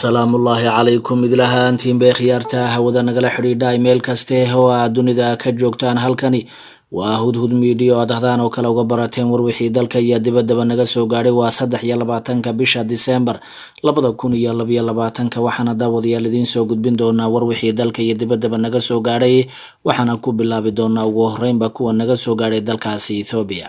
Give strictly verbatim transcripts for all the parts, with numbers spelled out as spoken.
asalaamu ullaahi calaykum idlahaantiin bay khiyaarta hawada nagala xidhiidha meel kaste oo aad dunida ka joogtaan. halkani waa hudhud media oo dahdaan oo kale uga barateen war wixii dalka iyo dibadaba naga soo gaadhay. waa saddex iyo labaatanka bisha December labada kun iyo laba iyo labaatanka waxaana daawadayaal idiin soo gudbin doonaa war wixii dalka iyo dibadaba naga soo gaadhay. waxaana ku bilaabi doonaa ugu horreynba kuwa naga soo gaadhay dalkaasi Ethiopia.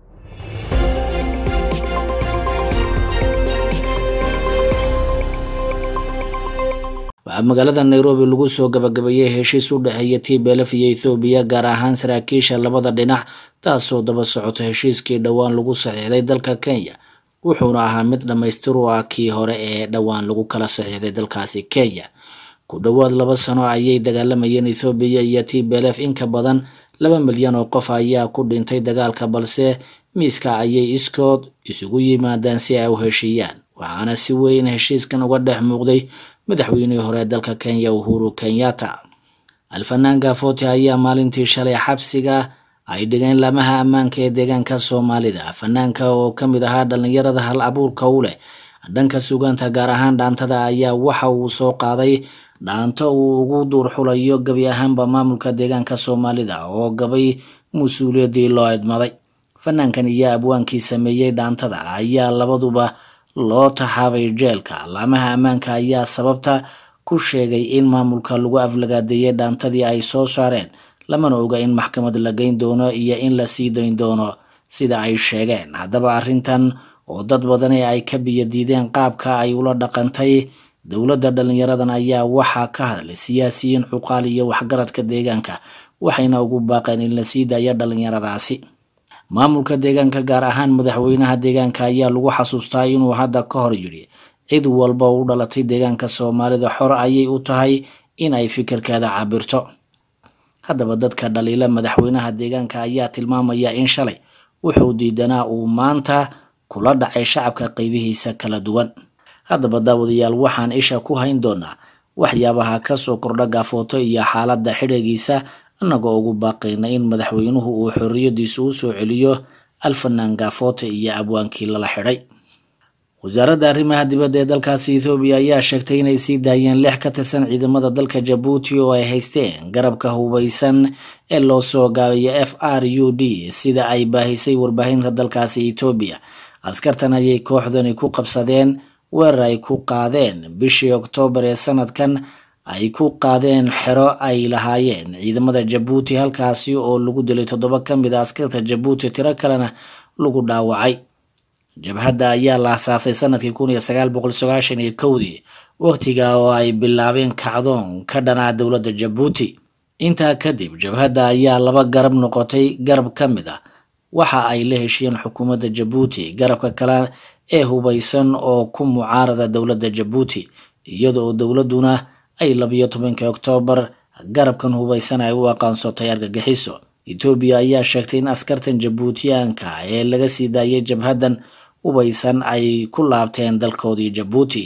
magaalada Nairobi lagu soo gabagabeeyay heshiis u dhaxeeya T P L F iyo Ethiopia gaar ahaan saraakiisha labada dhinac taasoo daba socota heshiiskii dhawaan lagu saxiixday dalka Kenya wuxuuna ahaa mid dhamaystir u ah kii hore ee dhawaan lagu kala saxiixday dalkaasi Kenya. ku dhawaad laba sano ayay dagaalamayeen Ethiopia iyo T P L F in ka badan laba milyan oo qof ayaa ku dhintay dagaalka balse miiska ayay iskood isugu yimaadaan si ay u heshiiyaan waxaana si weyn heshiiskan uga dhex muuqday madaxweynihii hore dalka Kenya Uhuru Kenyatta. Alfanaanka Foti ayaa maalintii shalay xabsiga ay dhigeen lamaha ammaanka ee deegaanka Soomaalida. Fanaanka oo kamid ahaa dhalinyarada hal abuurka u leh dhanka suugaanta gaar ahaan dhaantada ayaa waxa uu soo qaaday dhaanto uu ugu duur xulayo gabi ahaanba maamulka deegaanka Soomaalida oo gabay mas'uuliyadii loo idmaday. Fanaankan iyo abwaankii sameeyay dhaantada ayaa labaduba loo taxaabay jeelka. lamaha ammaanka ayaa sababta ku sheegay in maamulka lagu aflagaadeeyay dhaantadii ay soo saareen lamana oga in maxkamad la geyn doono iyo in la sii dayn doono sida ay sheegeen. haddaba arrintan oo dad badan ay ka biyo diideen qaabka ay ula dhaqantay dowladda dhalinyaradan ayaa waxaa ka hadlay siyaasiyiin xuqaal iyo waxgaradka deegaanka waxayna ugu baaqeen in la sii daayo dhalinyaradaasi. maamulka deegaanka gaar ahaan madaxweynaha deegaanka ayaa lagu xasuustaa inuu hadda ka hor yiri cid walba u dhalatay deegaanka Soomaalida xor ayay u tahay in ay fikirkeeda cabirto. haddaba dadka dhaliila madaxweynaha deegaanka ayaa tilmaamaya in shalay wuxuu diidanaa uu maanta kula dhacay shacabka qaybihiisa kala duwan. haddaba daawadayaal waxaan isha ku hayn doonaa waxyaabaha ka soo kordha Gafooto iyo xaaladda xidhigiisa anagoo ugu baaqayna in madaxweynuhu uu xorriyadiisa u soo celiyo Alfanaan Gafooto iyo abwaankii lala xidhay. wasaaradda arrimaha dibadda ee dalkaasi Ethiopia ayaa sheegtay inay sii daayeen lix ka tirsan ciidamada dalka Djibouti oo ay haysteen garabka hubeysan ee loo soo gaabiyay F R U D sida ay baahisay warbaahinta dalkaasi Ethiopia. askartan ayay kooxdani ku qabsadeen weerar ay ku qaadeen bishii Oktoobar ee sanadkan ay ku qaadeen xero ay lahaayeen ciidamada Djibouti halkaasi oo lagu dilay toddoba ka mid ah askarta Djibouti tiro kalena lagu dhaawacay. jabhadda ayaa la aasaasay sanadkii kun iyo sagaal boqol sagaashan iyo kow waqtiga oo ay bilaabeen kacdoon ka dhanaa dowladda Djibouti. intaa kadib jabhadda ayaa laba garab noqotay. garab ka mid ah waxa ay la heshiiyeen xukuumadda Djibouti garabka kale ee hubeysan oo ku mucaarada dowladda Djibouti iyadoo dowladuna ay laba iyo tobanka Oktoobar garabkan hubeysan ay u aqoonsatay argagixiso. Ethiopia ayaa sheegtay in askartan Djiboutiyaanka ee laga sii daayay jabhadan hubeysan ay ku laabteen dalkoodii Djibouti.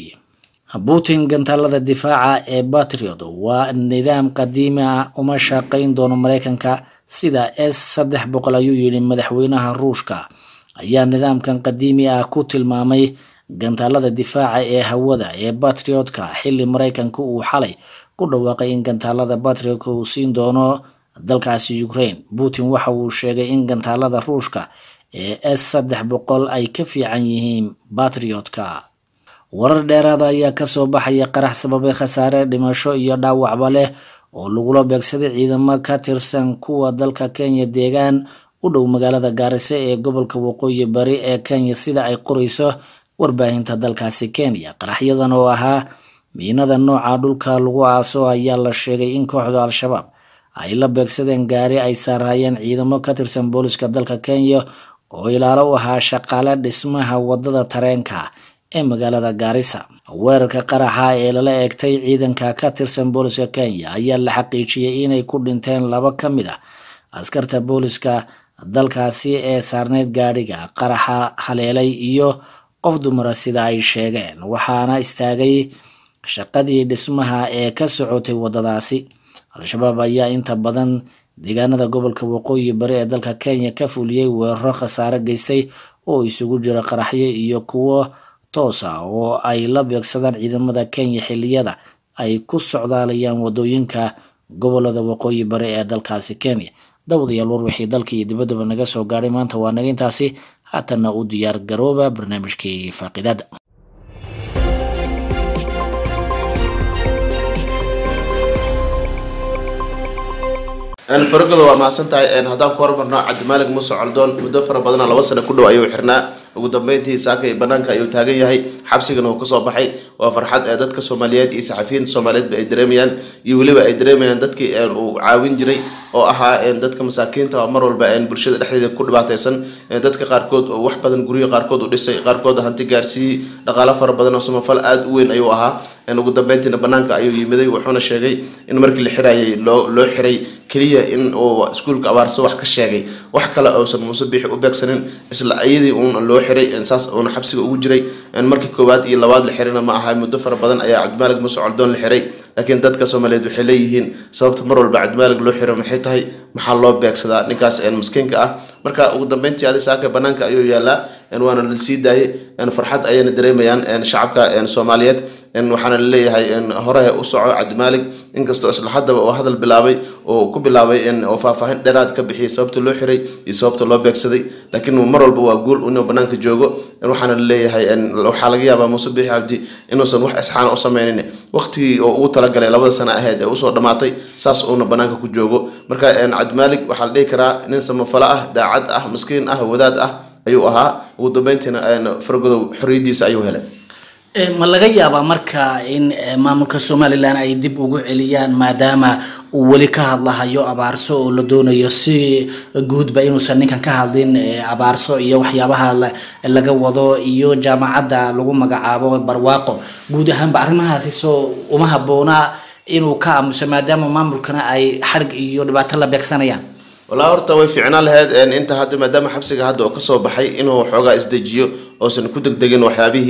Putin gantaalada difaaca ee Patriot waa nidaam qadiimi ah uma shaqayn doono Mareykanka sida S saddex boqol ayuu yiri madaxweynaha Ruushka ayaa nidaamkan qadiimi ah ku tilmaamay gantaalada difaaca ee hawada ee Patriotka xilli Mareykanku uu xalay ku dhawaaqay in gantaalada Patriot uu siin doono dalkaasi Ukraine. Putin waxa uu sheegay in gantaalada Ruushka ee S saddex boqol ay ka fiican yihiin Patriotka. warar dheeraad ayaa ka soo baxaya qarax sababay khasaare dhimasho iyo dhaawacba leh oo lagula beegsaday ciidamo ka tirsan kuwa dalka Kenya deegaan u dhow magaalada Garissa ee gobolka Waqooyi Bari ee Kenya sida ay qorayso warbaahinta dalkaasi Kenya. qaraxyadan oo ahaa miinada nooca dhulka lagu aaso ayaa la sheegay in kooxda Al-Shabaab ay la beegsadeen gaari ay saarayeen ciidamo ka tirsan booliska dalka Kenya oo ilaalo u ahaa shaqaale dhismaha wadada tareenka ee magaalada Garissa. weerarka qaraxa ee lala eegtay ciidanka ka tirsan booliska Kenya ayaa la xaqiijiyay inay ku dhinteen laba ka mid ah askarta booliska dalkaasi ee saarneed gaadhiga qaraxa haleelay iyo qof dumar sida ay sheegeen waxaana istaagay shaqadii dhismaha ee ka socotay wadadaasi. Al-Shabaab ayaa inta badan deegaanada gobolka Waqooyi Bari ee dalka Kenya ka fuliyay weeraro khasaare geystay oo isugu jira qaraxyo iyo kuwo toos ah oo ay la beegsadaan ciidamada Kenya xilliyada ay ku socdaalayaan wadooyinka gobolada waqooyi bari ee dalkaasi Kenya. Dawadayaal war wixii dalka iyo dibadaba naga soo gaaray maanta waa naga intaasi, haatana u diyaar garooba barnaamijkii Faaqidaada. أنا فرقة وما سنتها إن هذا كوربنا عبد الملك موسى علدون مدفر بدنا لوصلنا كله أيوة حرنا وقدمتي ساكي بنانك أيوة تاجي هاي حبسي كانوا قصة بحي وفرحات أدتك سوماليات إسعافين سوماليات بإدريميان يولي بإدريميان دتك وعاون جري أو أها إن دتك مساكين تأمروا الباقين برشة الحديد كل بعض سن دتك قاركود وواحد بدن قريه قاركود ولسه قاركود هنتي جارسي دقالة فر بدنا سوما فل أد وين أيوة أها إن وقدمتي بنانك أيوة يمدي وحنا شيء إن مرك الحراي لو لو حري كليه إن أو سكول كبار سواح كشاقي وحكى لا أوصل مصبيح وبيكسرين إسلا أيدي أون لو حري إنساس أون حبسي وجري إن مركي كوباد إلى بعض الحرينا معها مدفر بدن أي عبد الملك موسى علدون الحري لكن دتك سوماليد وحليهن سبب مروا بعد مالك لو حري محيطها محل الله بيكسدا نكاس إن مسكين كأ مركا قدامتي هذه ساكة بنانك أيو يلا إن وانا السيد ده إن فرحات أيان دريميان إن شعبك إن سوماليات إن وحنا اللي هاي إن هراء أسرع عبد الملك إن كستو أصل حدا وهذا البلاوي وكبلاوي إن وفافهن درات كبحي سبب لو حري يسبب الله بيكسدي لكن مروا البوا أقول إنه بنانك جوجو إن وحنا اللي هاي إن لو حلقيا بمصبيح عبدي إنه سنوح إسحان أصمينه وقتي وطلق على لبض سنة هذا أسر دمعتي ساس أنه بنانك كجوجو مركا إن عبد الملك وحال ليكرا ننسى مفلاه داعد أه مسكين أه وذات أه أيوها ودبنتنا إن فرقوا حريديس أيوه ma laga yaabaa marka in maamulka Somaliland ay dib ugu celiyaan maadaama uu wali ka hadlahayo abaarso oo la doonayo si guud ba inuu ninkan ka hadlin abaarso iyo waxyaabaha laga wado iyo jaamacadda lagu magacaabo barwaaqo guud ahaan arrimahaasi soo uma haboona inuu ka aamuso maadaama maamulkana ay xarg iyo dhibaato la beegsanayaan. والله أرتوي في عنا لهذا أن أنت هذا ما دام حبسك هذا وقصة بحي إنه حاجة إزدجيو أو سنكودك دجن وحابه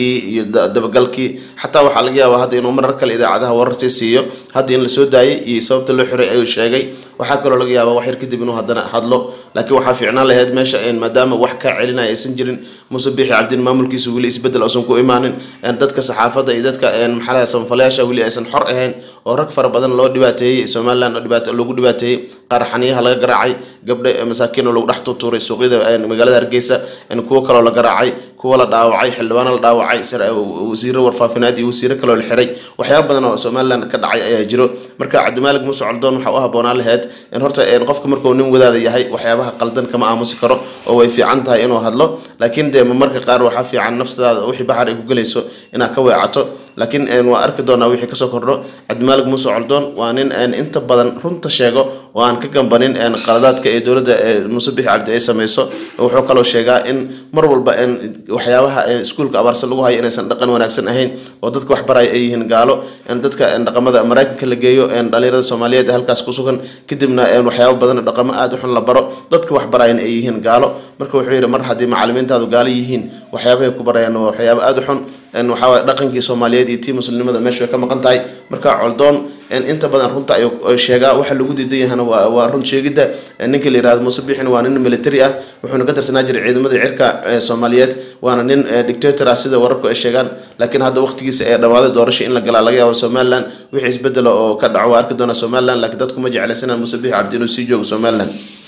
دبقلكي حتى وحلقيا وهذا إنه مرة كل إذا عدها ورثيسيو هذا إن السود داي يصوب تلوحري أي شيء وحكوا له لقيا وحير كده بينه هذا حضله لكن وحافي عنا لهذا ماشى إن ما دام وحكى علينا يسنجرن مصبيح عبد المملكي سوي يسبدل أصلا إيمان أن دتك صحافة دتك إن محلها سنفلاش ولي أسن حرقهن وركفر بدن الله دباتي سومالان دبات اللي دباتي قرحني هلا قرعي قبل مساكين لو رحتوا توري سوقيدا مقالة هرقيسة إن كوا كلا لقرعي كوا لا داوعي حلوان لا داوعي سر وزير ورفافنادي وزير كلا الحري وحياة بدنا سومالان كدعي يجرو مركا عبد الملك موسى علدون وحوها بونا لهاد إن هرتا إن قفك مركو نم وذا يهي وحيابها قلدن كما آموس كرو أو في عنتها إنه هذلو لكن ده مركا قار وحافي عن نفس هذا وحي بحر يقوليسو إنها كوي عطو لكن إن وأركضنا وحي كسو كرو عبد الملك موسى علدون وأن إن أنت بدن رنت شيء وأن كجنب بنين إن قلادات كإدولة المصبيح عبد عيسى ميسو وحكى له شيء إن مرول بأن وحيابها سكول كأبارس اللغة هي إن صندقن ونكسن أهين ودتك وحبراي أيهن قالوا إن دتك إن رقم هذا أمريكا كل جيو إن دليل الصومالية ده هالكاس كوسكن كدمنا إن وحياب بدن الرقم آد وحنا لبرو دتك وحبراي أيهن قالوا مركو حوير مرة دي معلمين تادو قال يهين وحيابها كبراي إنه وحياب آد وحن إن وحاول رقم كي صومالية دي تيم مسلم هذا ماشي كم قنطاي مركو علدون إن أنت بدن رنت أيو شيء وحل وجود دي هنا ورنت شيء جدا إنك اللي راد مصبيحين وأنا ميليتريا وحنا قدر سناجر عيد مدى عركة صوماليات وأنا نين دكتاتور أسيد وركو الشيغان لكن هذا وقت جيس هذا دورش إن لقى على جوا سومالان ويحس بدل كدعوة أركضنا سومالان لكن دتكم مجي على سنة المصبيح عبدين وسيجو سومالان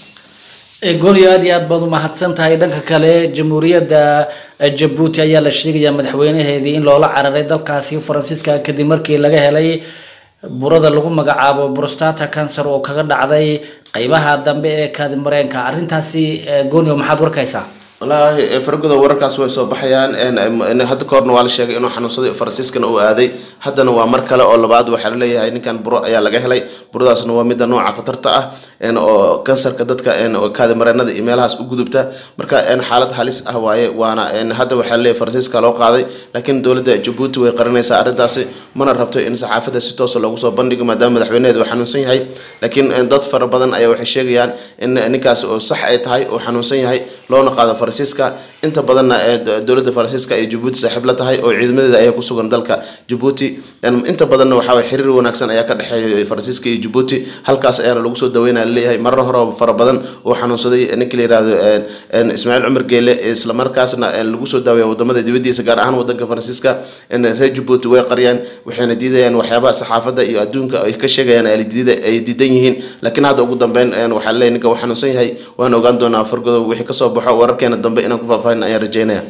gooryaad yaad baad u mahadsantahay dhanka kale jamhuuriyadda Djibouti ayaa la sheegay madaxweynaheedii in loola cararay dalkaasi Faransiiska kadib markii laga helay burada lagu magacaabo prostate cancer oo kaga dhacday qaybaha dambe ee kaadi mareenka arintaasi gooniyo maxaad warkaysaa والله فرقده وركاس way soo baxayaan in hadda koorna waa la sheegay inuu xanuunsaday Faransiiskana uu aaday haddana waa mar kale oo labaad waxa la leeyahay ninkan buro ayaa laga helay buradaasna waa mid nooca khatarta ah in oo kansarka dadka in oo kaadi mareenada emailhaas u gudubta marka in xaalad halis ah waaye waana in hadda waxa la leeyahay Faransiiska loo qaaday laakiin dawladda Djibouti way qarinaysaa arintaasi mana rabto in saxaafada si toos ah lagu soo bandhigo maadaama madaxweynaheedu uu xanuunsan yahay laakiin dad fara badan ayaa waxay sheegayaan in ninkaas oo sax ay tahay oo xanuunsan yahay loona qaado Faransiiska inta badanna dawladda Faransiiska ay Djibouti saaxiib la tahay oo ciidamadeeda ay ku sugan dalka Djibouti inta badanna waxa way xiriir wanaagsan ayaa ka dhaxeeya Faransiiska iyo Djibouti halkaas ayaana lagu soo daweynaa leeyahay marar hore fara badan oo xanuunsaday ninka la yiraahdo een Ismaaciil Cumar Geele isla markaasna lagu soo daaweeyay wadamada dibadiisa gaar ahaan wadanka Faransiiska in reer Djibouti way qariyaan waxayna diidayaan waxyaabaha saxaafadda iyo adduunka ay ka sheegayaan ay diiday ay diidan yihiin laakiin hadda ugu dambeyn waxa la leeyahay ninka waxa xanuunsan yahay waan ogaan doonaa fargodo wixii ka soo baxo wararkeena dambe inaan ku faahfaahin ayaan rajaynayaa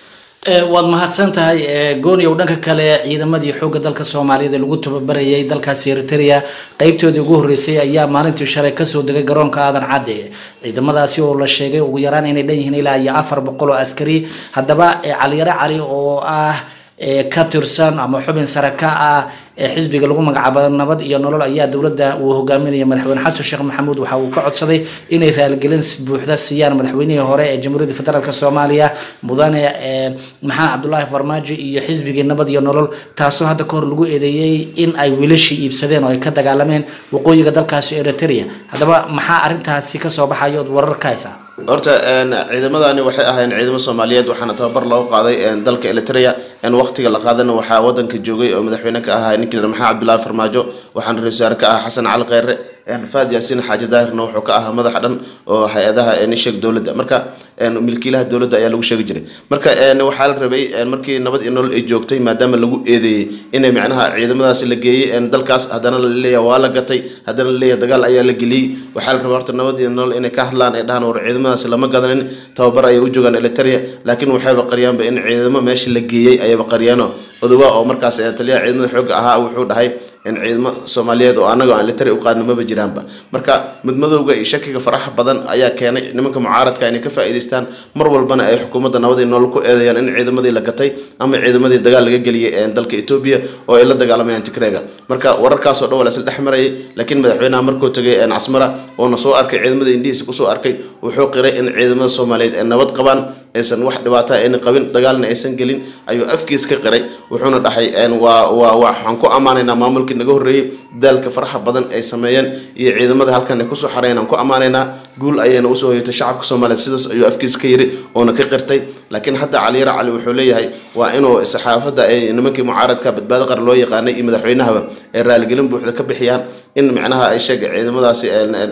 waad mahadsan tahay gooni oo dhanka kale ciidamadii xoogga dalka Soomaaliyeed lagu tababarayay dalkaas Eritrea qaybtoodii ugu horeysay ayaa maalintii shalay ka soo degay garoonka Aadan Cadde ciidamadaasi oo la sheegay ugu yaraan inay dhan yihiin ilaa afar boqol oo askari haddaba Cali Yare Cali oo ah ka tirsan ama xubin saraka ah xisbiga lagu magacaabo nabad iyo nolol ayaa dawladda uu hogaaminaya madaxweyne Xasan Sheekh Maxamuud waxa uu ka codsaday inay raalgelin buuxda siiyaan madaxweynihii hore ee Jamhuuriyadda Federaalka Soomaaliya mudane Maxamed Cabdullaahi Farmaajo iyo xisbiga nabad iyo nolol taasoo hadda ka hor lagu eedeeyay in ay wiilashii iibsadeen oo ay ka dagaalameen waqooyiga dalkaas Eritrea haddaba maxaa arintaasi ka soo baxay oo warar ka haysa horta ciidamadani waxay ahaayeen ciidamo Soomaaliyeed waxaana tababar loo qaaday dalka Eritrea in waqtiga la qaadana waxa wadanka joogay oo madaxweyne ka ahaa ninka Maxamed Cabdullaahi Farmaajo waxaan ra'iisul wasaare ka ah Xasan Cali Khayre een Faad Yaasiin Xaaji Daahirna wuxuu ka ahaa madax dhan oo hay'adaha ee sheeg dawladda marka een milkiilaha dawladda ayaa lagu sheegi jiray marka een waxa la rabay markii nabad iyo nolol ay joogtay maadaama lagu eedeeyay inay macnaha ciidamadaas la geeyay een dalkaas hadana la leeyahay waa la gatay hadana la leeyahay dagaal ayaa la geliyay waxa la rabay horta nabad iyo nolol inay ka hadlaan ay dhahan war ciidamadaas lama gadanin tababar ay u joogan Eritrea laakiin waxay baqariyaan in ciidamo meesha la geeyay ay baqariyaan odawa oo markaas ay taliya ciidamada xoog ahaa wuxuu dhahay in ciidamo Soomaaliyeed oo anaga aan Eritrea u qaadno ma bajiraanba marka midmadowga iyo shakiga faraha badan ayaa keenay nimanka mucaaradka inay ka faa'iideystaan mar walbana ay xukuumadda nabad iyo nolol ku eedeeyaan in ciidamadii la gatay ama ciidamadii dagaal laga galiyay ee dalka Ethiopia oo ay la dagaalamayaan Tigreega marka wararkaas oo dhan wala isla dhexmaray laakiin madaxweynaha markuu tagay ee Asmara oo na soo arkay ciidamada Indiis ku soo arkay wuxuu qiray in ciidamada Soomaaliyeed ay nabad qabaan aysan wax dhibaato ah in qabin dagaalna aysan gelin ayuu afkiis ka qiray wuxuuna dhahay in waa waa waxaan ku amaanaynaa maamulka naga horeeyay dalka faraha badan ay sameeyeen iyo ciidamada halkan ay ku soo xareeyaan ku amaanaynaa guul ayayna u soo hoytay shacabka Soomaaliyeed sidaas ayuu afkiis ka yiri oo na ka qirtay laakiin hadda Cali Yare Cali wuxuu leeyahay waa inuu saxaafadda ay nimankii mucaaradka badbaado qar loo yaqaanay iyo madaxweynaha ay raaligelin buuxda ka bixiyaan in macnaha ay sheegay ciidamadaasi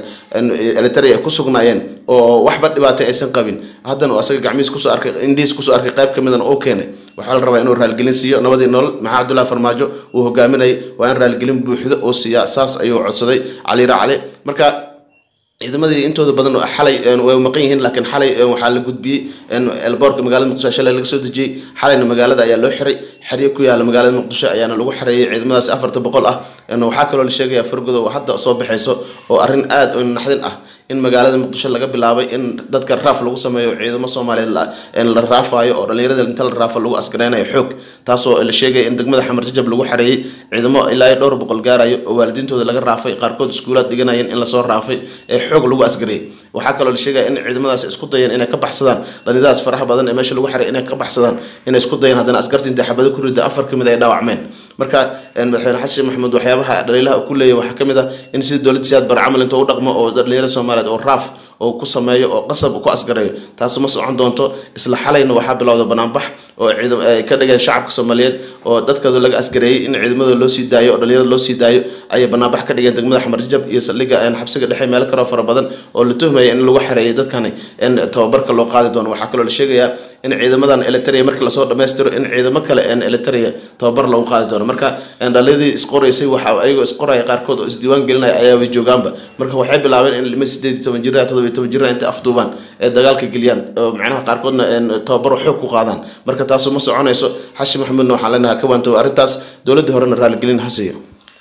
Eritrea ku sugnaayeen oo waxba dhibaato aysan qabin haddana asaga gacmiis ku soo arkay Indiis ku soo arkay qayb kamid ah oo keenay waxa la rabaa inuu raalgelin siiyo nabadii nolol Maxamed Cabdullaahi Farmaajo uu hogaaminay waa in raalgelin buuxda oo siiya saas ayuu codsaday Cali Yare Cali marka ciidamadii intooda badan xalay way maqan yihiin laakiin xalay waxa la gudbiyay in elboorka magaalada Muqdisho shalay laga soo dejiyay xalayna magaalada ayaa loo xiray xariyo ku yaala magaalada Muqdisho ayaana lagu xareeyay ciidamadaas afar boqol ah in waxa kale oo la sheegay fargodo hadda soo baxayso oo arin aad u naxdin ah in magaalada Muqdisho laga bilaabay in dadka raaf lagu sameeyo ciidamo Soomaaliyeed la in la raafayo oo dhalinyarada inta la raafo lagu askareenayo xoog taasoo la sheegay in degmada Xamar Jajab lagu xareeyay ciidamo ilaa dhowr boqol gaarayo oo waalidiintooda laga raafay qaarkood iskuulada dhiganayeen in la soo raafay ee xoog lagu askariyay waxa kale oo la sheegay in ciidamadaas isku dayeen inay ka baxsadaan dhalinyaradaas faraha badan ee meesha lagu xareeyay inay ka baxsadaan inay isku dayeen hadana askartii inta xabado ku riday afar kamid ay dhaawacmeen marka madaxweyne Xasan Sheekh Maxamuud waxyaabaha dhaliilaha ku leeyahay waxa kamid ah in si dawladda siyaad bar camal inta u dhaqmo oo dhalinyarada Soomaaliyeed oo raaf oo ku sameeyo oo qasab ku asgareeyo taas ma socon doonto isla xalayna waxa bilowday banaanbax oo ciidam ay ka dhigeen shacabka Soomaaliyeed oo dadkooda laga asgareeyay in ciidamada loo sii daayo oo dhalinyarada loo sii daayo ay banaanbax ka dhigeen degmada Xamar Jajab iyo saldhigga aan xabsiga dhexe meel kale fara badan oo la tuhmay in lagu xareeyay dadkan in tababarka loo qaadi doono waxa kale oo la sheegayaa in ciidamadan Eritrea markii la soo dhameystiro in ciidamo kale in Eritrea tababar loo qaadi doono marka dhalinyaradii isqoraysay waxa ayagu isqoray qaarkood oo isdiiwaan gelinay ayaa way joogaanba marka waxay bilaabeen in lima sideed iyo toban jir todoba iyo toban jir inta afduubaan ee dagaalka geliyaan oo macnaha qaarkoodna tababar xoog ku qaadaan marka taas ma soconayso Xasan Maxamuud waxa la nahaa ka wanto arintaas dawladda horena raali gelin hasiyo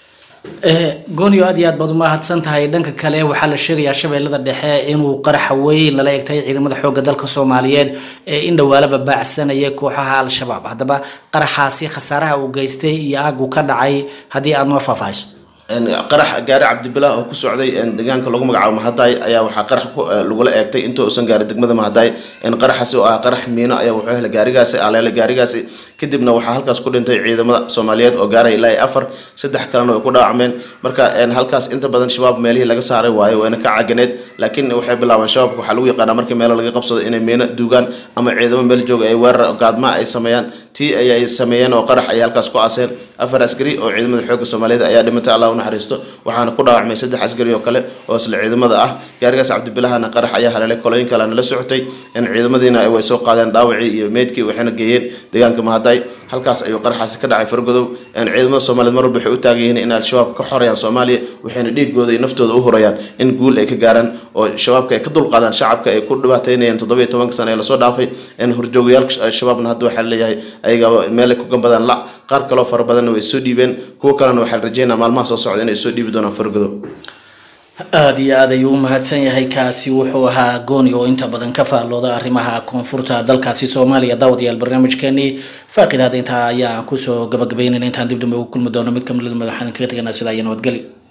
gooniyo aad iyo aad baad u mahadsan tahay dhanka kale waxaa la sheegayaa Shabeellada Dhexe inuu qarax weyn la leegtay ciidamada xoogga dalka Soomaaliyeed ee in dhawaalaba baacsanaya kooxaha Al-Shabaab haddaba qaraxaasi khasaaraha uu geystay iyo aagu ka dhacay hadii aad noo faahfaahiso qarax gaari Cabdibillah oo ku socday deegaanka lagu magacaabo Mahaday ayaa waxa qarax lagu la eegtay inta uusan gaarin degmada Mahaday in qaraxaasi oo ah qarax miino ayaa wuxuu helay gaarigaasi aleele gaarigaasi kadibna waxa halkaas ku dhintay ciidamada Soomaaliyeed oo gaaray ilaa afar saddex kalena way ku dhaawacmeen marka halkaas inta badan shabaab meelihii laga saaray waayo wayna ka caganeed laakiin waxay bilaabeen shabaabku waxa lagu yaqaan markii meel laga qabsado inay miino duugaan ama ciidamo meel jooga ay weerar gaadma ay sameeyaan tii ay sameeyeen oo qarax ay halkaas ku aaseen afar askari oo ciidamada xoogga Soomaaliyeed ayaa dhimatay Allah u naxariisto waxaana ku dhaawacmay saddex askari oo kale oo isla ciidamada ah gaarigaas Cabdibilahana qarax ayaa hareelay kolooyin kale la socotay in ciidamadiina ay way soo qaadeen dhaawacii iyo meedkii waxayna geeyeen deegaanka Mahaday halkaas ayuu qaraxaasi ka dhacay Fargodow in ciidamada Soomaaliyeed mar walba waxay u taagan yihiin in al-shabaab ka xoreeyaan Soomaaliya waxayna dhiigooda iyo naftooda u horayaan in guul ay ka gaaraan oo shabaabka ay ka dulqaadaan shacabka ay ku dhibaateynayaan toddoba iyo toban sano ee la soo dhaafay in horjoogayaalka shabaabna hadda waxa leeyahay ayaga meel ku gambadan la qaar kale oo far badan way soo dhiibeen kuwa kalena waxa la rajeynayaa maalmaha soo socda inay soo dhiibi doonaan Fargodow aad iyo aad ayuu mahadsan yahay kaasi wuxuu ahaa gooni oo inta badan ka faalooda arrimaha koonfurta dalkaasi Soomaaliya daawadayaal barnaamijkeeni faaqidaada inta ayaa ku soo gabagabeynayna intaan dib dib ugu kulmi doono mid ka mid ah madaxda ka tagana sida ay nabadgelyo.